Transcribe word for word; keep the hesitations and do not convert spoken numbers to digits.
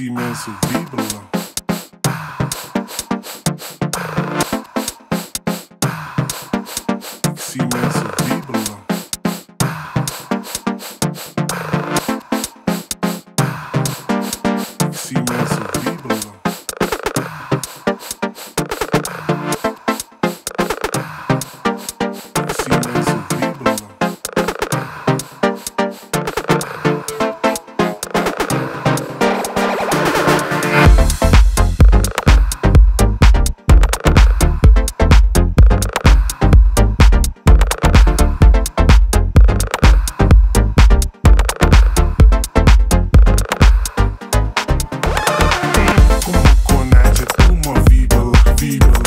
sim imenso vibra. Sim imenso vibra. Sim imenso vibra. Sim imenso vibra. Como conecta uma vibra, vibra.